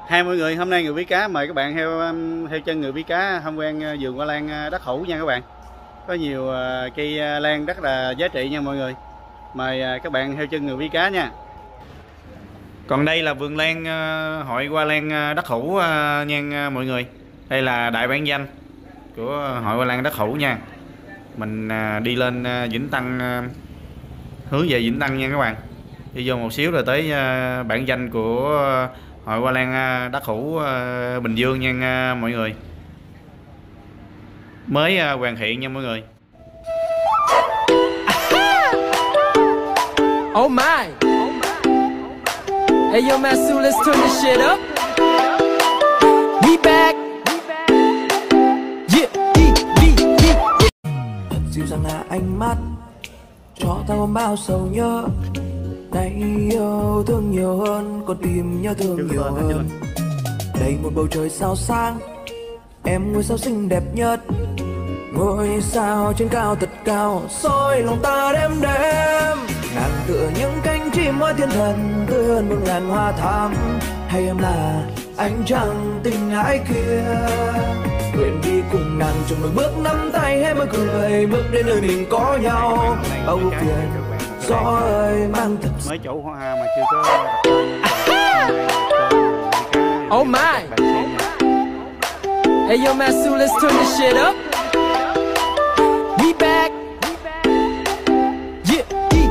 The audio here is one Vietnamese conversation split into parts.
Hai mọi người, hôm nay người bí cá mời các bạn theo chân người bí cá tham quan vườn hoa lan đất hữu nha các bạn. Có nhiều cây lan rất là giá trị nha mọi người. Mời các bạn theo chân người bí cá nha. Còn đây là vườn lan hội hoa lan đất hữu nha mọi người. Đây là đại bản danh của hội hoa lan đất hữu nha. Mình đi lên Vĩnh Tân, hướng về Vĩnh Tân nha các bạn. Đi vô một xíu rồi tới bản danh của hội hoa lan đất hữu Bình Dương nha mọi người. Mới hoàn thiện nha mọi người. Oh my! Hey yo Masu, let's turn this shit up. We back. Yeah, Thật dịu dàng là ánh mắt cho ta ôm bao sầu nhớ. Nay yêu thương nhiều hơn, còn tim nhớ thương nhiều hơn. Đây một bầu trời sao sáng, em ngôi sao xinh đẹp nhất. Ngôi sao trên cao thật cao, soi lòng ta đêm đêm. Nàng tựa những cánh chim hoa thiên thần, tươi hơn một ngàn hoa thắm. Hay em là ánh trăng tình ái kia, nguyện đi cùng nàng trong đôi bước nắm tay hay mơ cười, bước đến nơi mình có nhau. Bao phiền gió ơi mang thật mới chỗ hoa mà chưa có. Oh my! Hey yo Masu, let's turn this shit up. We back. Yeah,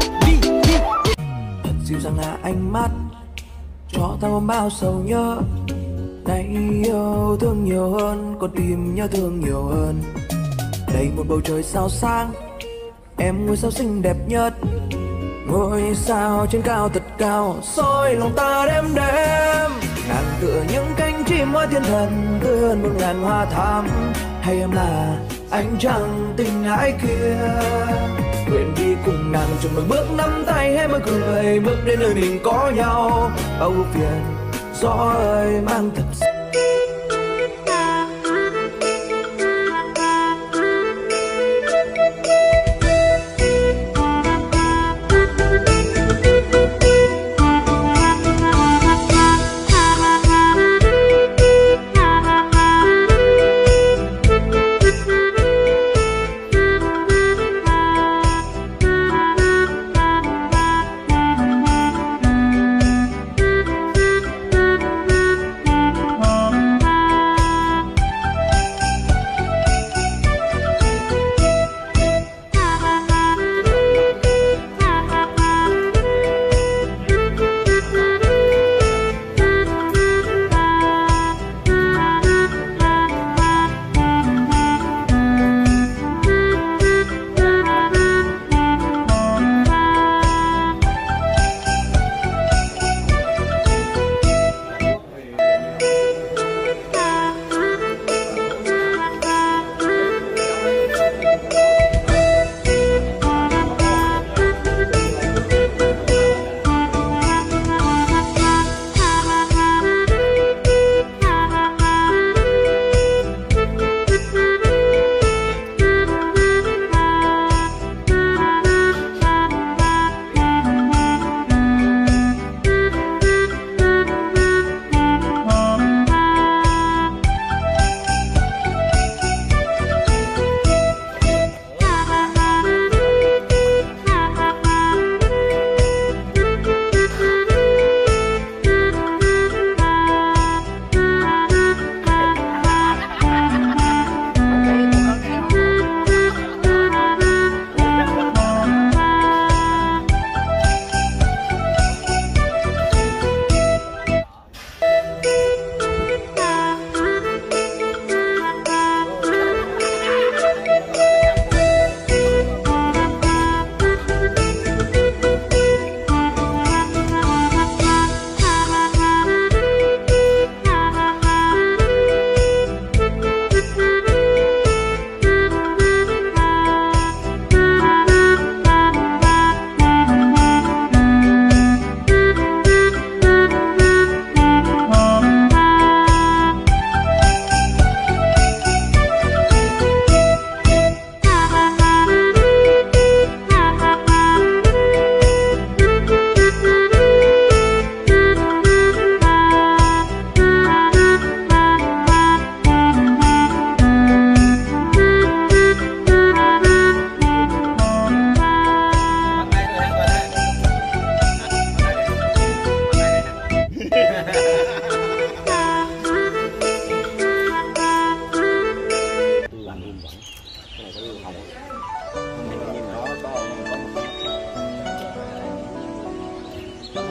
Thật dịu dàng là ánh mắt cho ta ôm bao sầu nhớ. Nay yêu thương nhiều hơn, còn tim nhớ thương nhiều hơn. Đây một bầu trời sao sáng, em ngôi sao xinh đẹp nhất. Ngôi sao trên cao thật cao, soi lòng ta đêm đêm. Nàng tựa những cánh chim hoa thiên thần, tươi hơn một ngàn hoa thắm. Hay em là ánh trăng tình ái kia, nguyện đi cùng nàng trong đôi bước nắm tay hay mơ cười, bước đến nơi mình có nhau. Bao phiền gió ơi mang thật.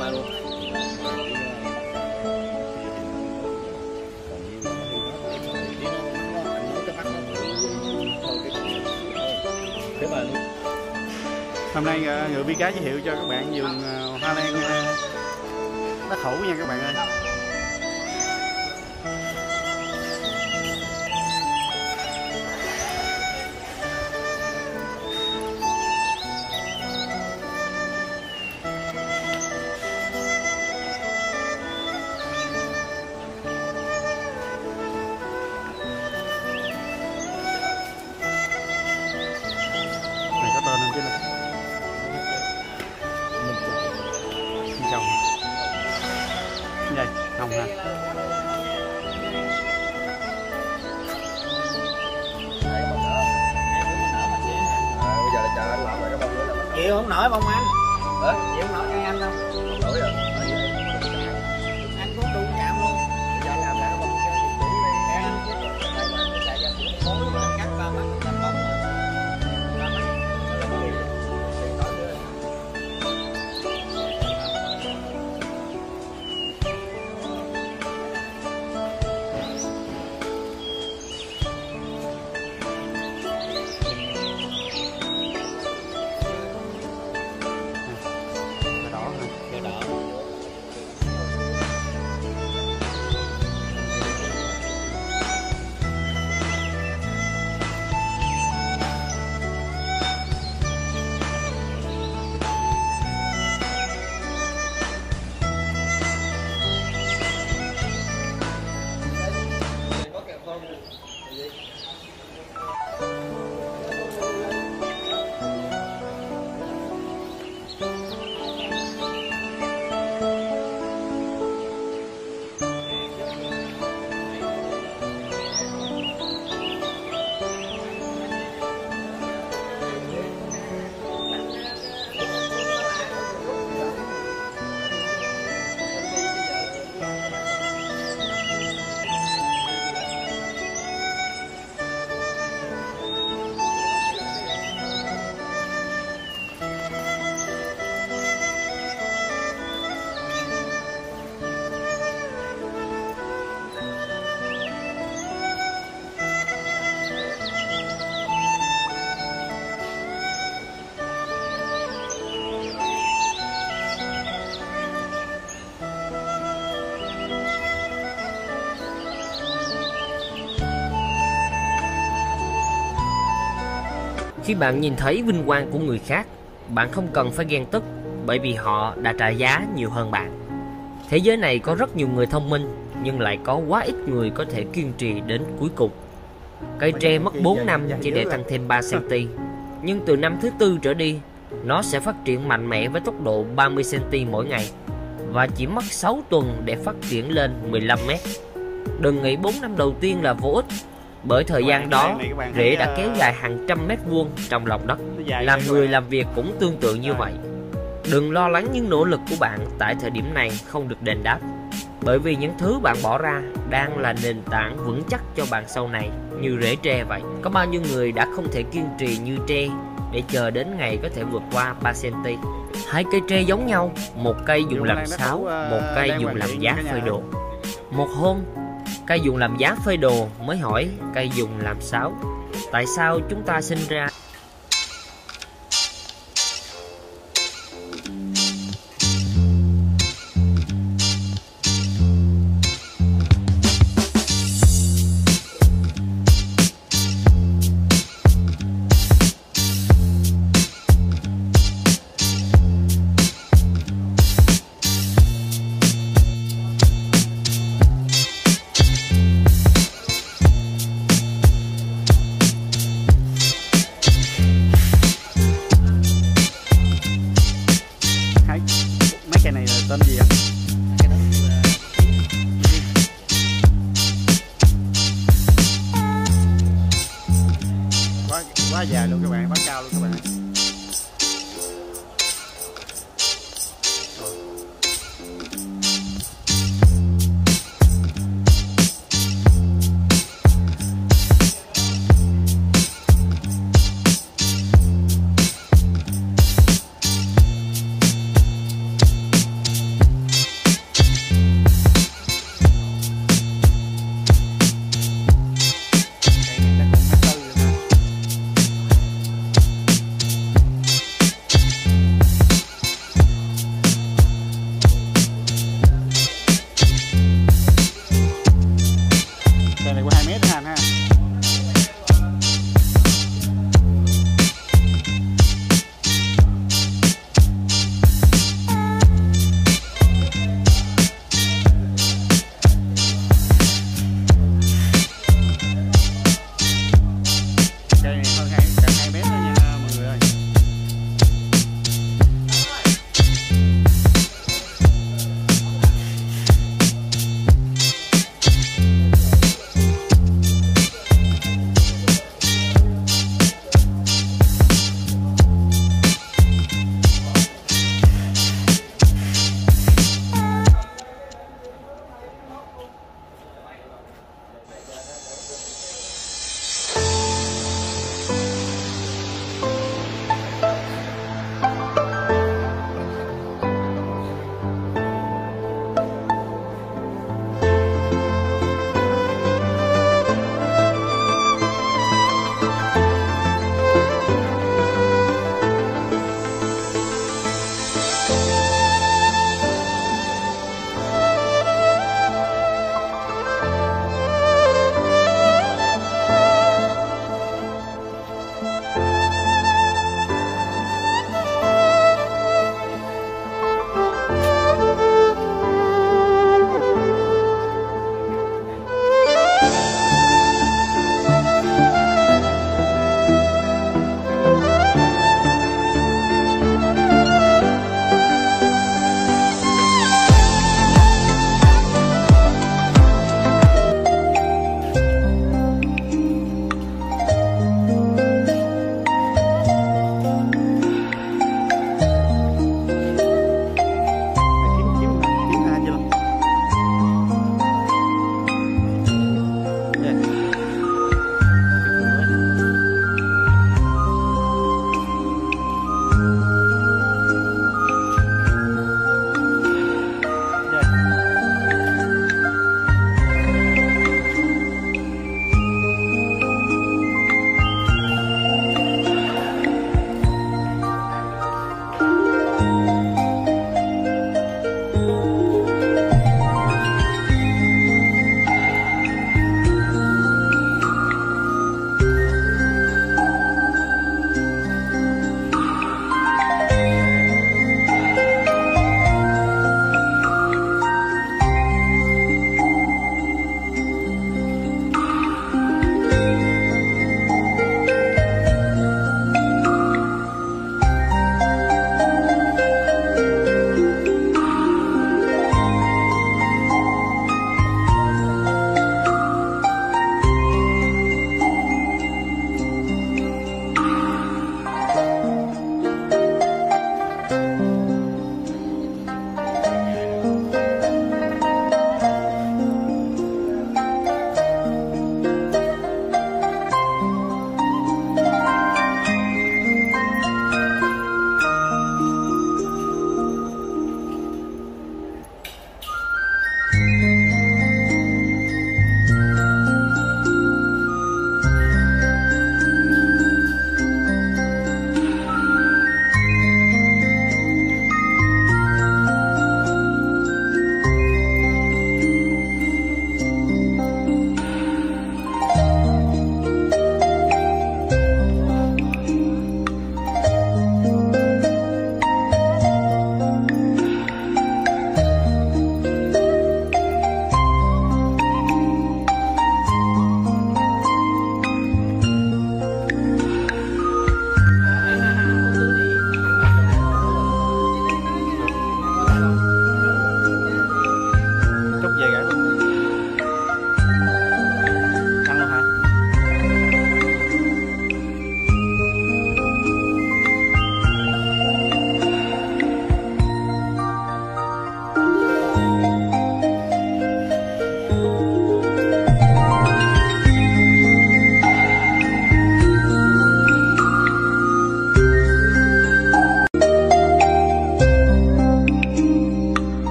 mai luôn. Hôm nay người Vi Cá giới thiệu cho các bạn vườn hoa lan Đá Khẩu nha các bạn ơi. Này có tên không chứ này? Chồng đây không ha. Bây giờ là chờ anh làm lại cái bông nữa là chịu không nổi bông anh. hả? Chịu không nổi cây anh đâu. Không nổi rồi. Anh cũng đu chạm luôn. Bây giờ anh làm lại cái bông cho cũ đi. Cắt ba mắt cắt bông rồi. Ba mắt. Đỏ ha. Đỏ. Khi bạn nhìn thấy vinh quang của người khác, bạn không cần phải ghen tức, bởi vì họ đã trả giá nhiều hơn bạn. Thế giới này có rất nhiều người thông minh, nhưng lại có quá ít người có thể kiên trì đến cuối cùng. Cây tre mất 4 năm chỉ để tăng thêm 3cm, nhưng từ năm thứ 4 trở đi, nó sẽ phát triển mạnh mẽ với tốc độ 30cm mỗi ngày, và chỉ mất 6 tuần để phát triển lên 15m. Đừng nghĩ 4 năm đầu tiên là vô ích, bởi thời gian đó rễ đã kéo dài hàng trăm mét vuông trong lòng đất. Làm người làm việc cũng tương tự như vậy. Đừng lo lắng những nỗ lực của bạn tại thời điểm này không được đền đáp, bởi vì những thứ bạn bỏ ra đang là nền tảng vững chắc cho bạn sau này, như rễ tre vậy. Có bao nhiêu người đã không thể kiên trì như tre để chờ đến ngày có thể vượt qua 3cm. Hai cây tre giống nhau, một cây dùng làm sáo, một cây dùng làm giá phơi đồ. Một hôm, cây dùng làm giá phơi đồ mới hỏi cây dùng làm sáo: tại sao chúng ta sinh ra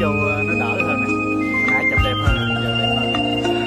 vô nó đỡ hơn nè, hồi nãy chụp đẹp hơn nè, giờ đẹp hơn.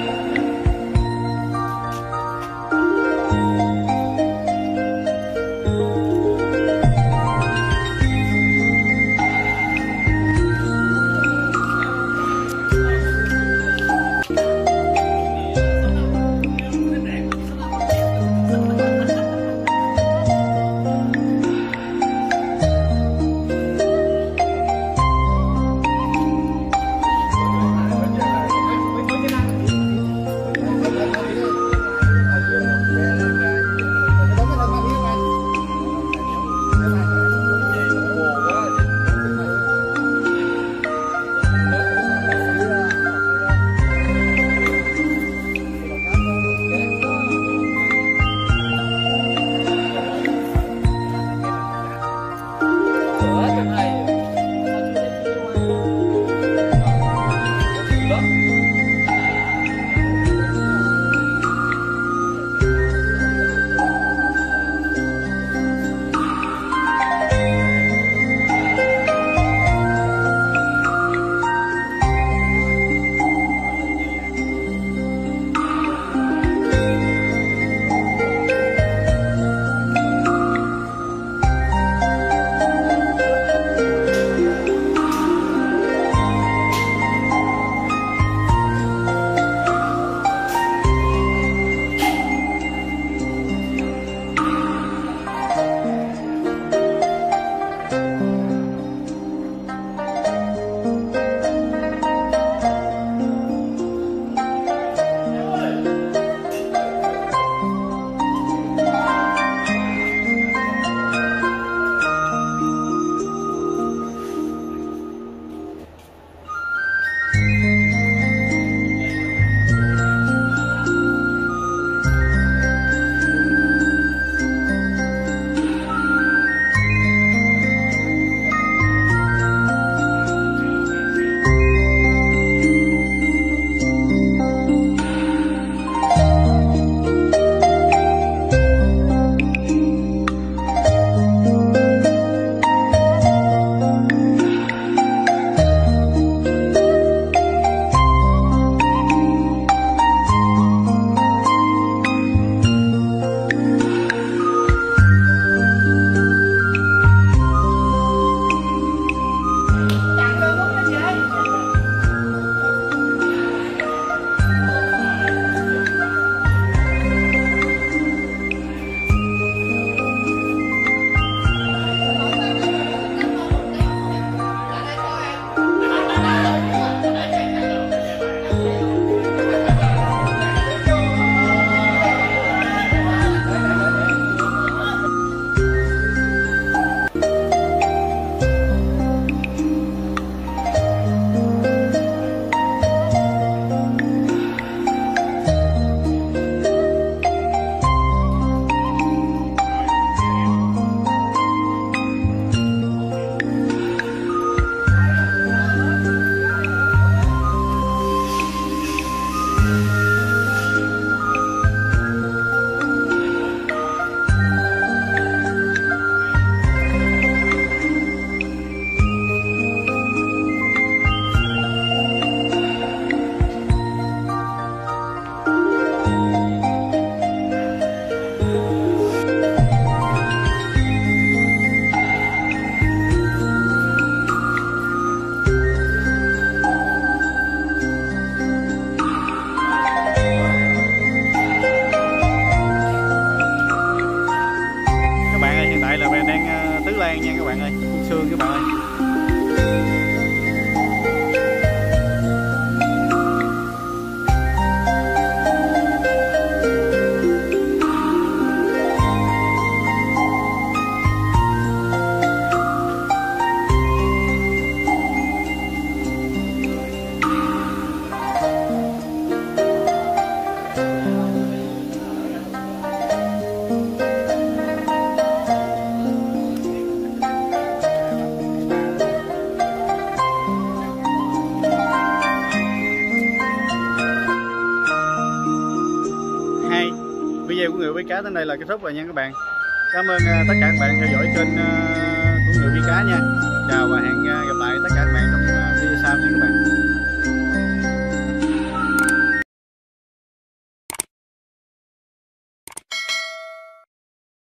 lan nha các bạn ơi, phun sương các bạn ơi. Video của Người Vây Cá đến đây là kết thúc rồi nha các bạn. Cảm ơn tất cả các bạn theo dõi kênh của Người Vây Cá nha. Chào và hẹn gặp lại tất cả các bạn trong video sau. sau nha các bạn.